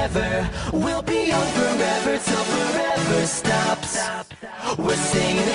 forever. We'll be young forever till forever stops. We're singing